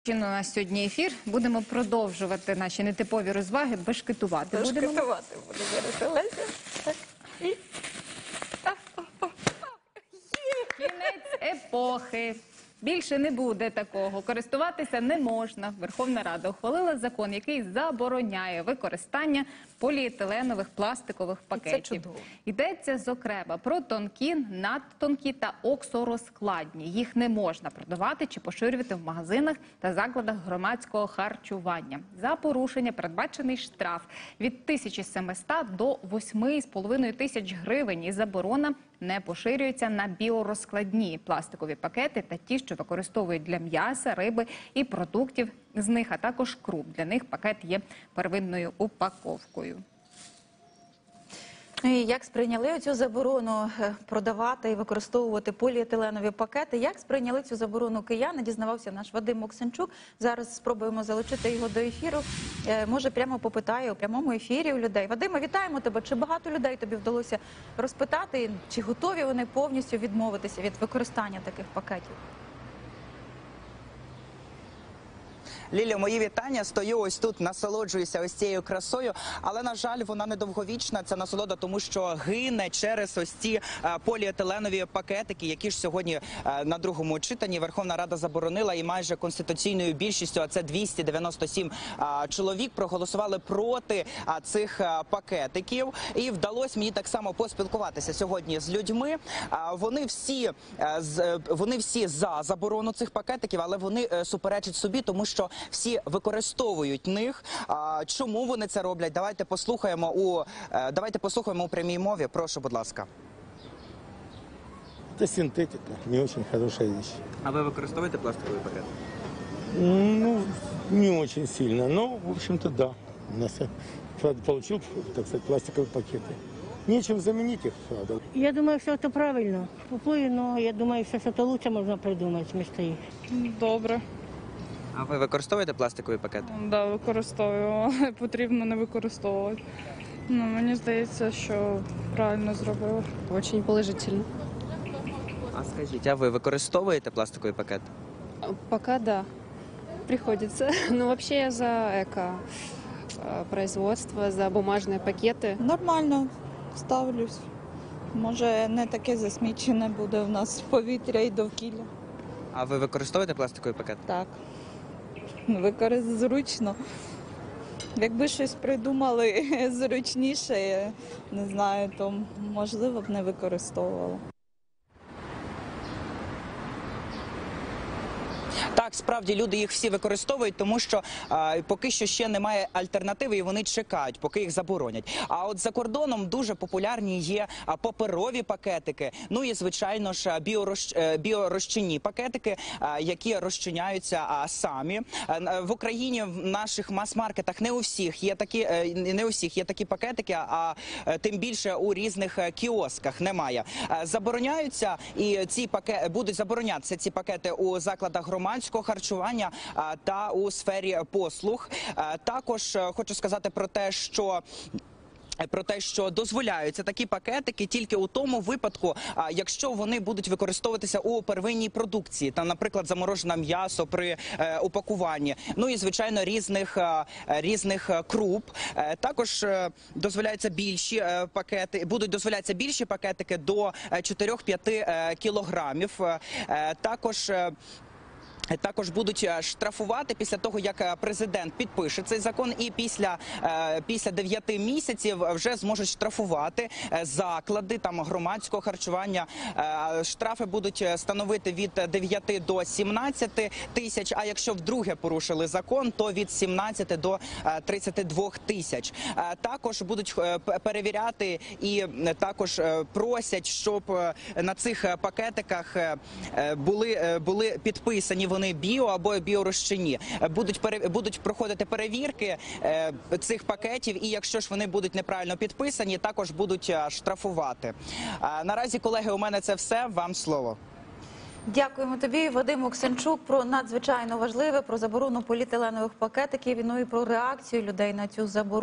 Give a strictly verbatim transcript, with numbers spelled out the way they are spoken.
У нас сьогодні ефір. Будемо продовжувати наші нетипові розваги, бешкетувати. Бешкетувати будемо зараз, Олеся. Так. І... Кінець епохи. Більше не буде такого. Користуватися не можна. Верховна Рада ухвалила закон, який забороняє використання поліетиленових пластикових пакетів. Це чудово. Йдеться, зокрема, про тонкі, надтонкі та оксорозкладні. Їх не можна продавати чи поширювати в магазинах та закладах громадського харчування. За порушення передбачений штраф від тисячі семисот до восьми з половиною тисяч гривень. І заборона не поширюється на біорозкладні пластикові пакети та ті, що використовують для м'яса, риби і продуктів з них, а також круп. Для них пакет є первинною упаковкою. І як сприйняли цю заборону продавати і використовувати поліетиленові пакети? Як сприйняли цю заборону кияни? Дізнавався наш Вадим Оксенчук. Зараз спробуємо залучити його до ефіру. Може, прямо попитає у прямому ефірі у людей. Вадиме, вітаємо тебе. Чи багато людей тобі вдалося розпитати? Чи готові вони повністю відмовитися від використання таких пакетів? Лілі, мої вітання. Стою ось тут, насолоджуюся ось цією красою, але, на жаль, вона недовговічна, ця насолода, тому що гине через ось ці поліетиленові пакетики, які ж сьогодні на другому читанні Верховна Рада заборонила, і майже конституційною більшістю, а це двісті дев'яносто сім чоловік, проголосували проти цих пакетиків. І вдалося мені так само поспілкуватися сьогодні з людьми. Вони всі, вони всі за заборону цих пакетиків, але вони суперечать собі, тому що всі використовують них. А чому вони це роблять? Давайте послухаємо у давайте послухаємо у прямій мові. Прошу, будь ласка. Це синтетика, не дуже хороша річ. А ви використовуєте пластикові пакети? Ну, не очень сильно, но, в общем-то, да. У нас, правда, получил, так сказать, пластиковые пакеты. Нечем заменить их, правда. Я думаю, что это правильно. Уплыли, но я думаю, что что-то лучше можно придумать вместо их. Добре. А ви використовуєте пластикові пакети? Да, використовуємо, але потрібно не використовувати. Ну, мені здається, що правильно зробили. Очень положительно. А скажіть, а ви використовуєте пластикові пакети? Пока да, приходится. Но вообще я за эко-производство, за бумажные пакеты. Нормально ставлюсь. Може, не таке засмічене буде в нас повітря і довкілля. А ви використовуєте пластикові пакети? Так. Використовую зручно. Якби щось придумали зручніше, не знаю, то можливо б не використовувала. Так, справді, люди їх всі використовують, тому що а, поки що ще немає альтернативи, і вони чекають, поки їх заборонять. А от за кордоном дуже популярні є а, паперові пакетики, ну і, звичайно ж, біорозч... біорозчинні пакетики, а, які розчиняються а, самі. А, в Україні в наших мас-маркетах не у всіх є такі, не у всіх є такі пакетики, а тим більше у різних кіосках немає. А, забороняються, і ці пакети, будуть заборонятися ці пакети у закладах громадського харчування та у сфері послуг. Також хочу сказати про те, що Про те, що дозволяються такі пакетики тільки у тому випадку, якщо вони будуть використовуватися у первинній продукції, там, наприклад, заморожене м'ясо при е, упакуванні, ну і, звичайно, різних, е, різних круп. Е, також е, дозволяються більші е, пакети, будуть дозволятися більші пакетики до чотирьох-п'яти е, кілограмів. Е, також е, Також будуть штрафувати після того, як президент підпише цей закон, і після, після дев'яти місяців вже зможуть штрафувати заклади там громадського харчування. Штрафи будуть становити від дев'яти до сімнадцяти тисяч, а якщо вдруге порушили закон, то від сімнадцяти до тридцяти двох тисяч. Також будуть перевіряти і також просять, щоб на цих пакетиках були, були підписані вони біо або біорозчинні. Будуть, будуть проходити перевірки е, цих пакетів, і якщо ж вони будуть неправильно підписані, також будуть штрафувати. А, наразі, колеги, у мене це все. Вам слово. Дякуємо тобі, Вадим Оксенчук, про надзвичайно важливе, про заборону поліетиленових пакетиків, ну і про реакцію людей на цю заборону.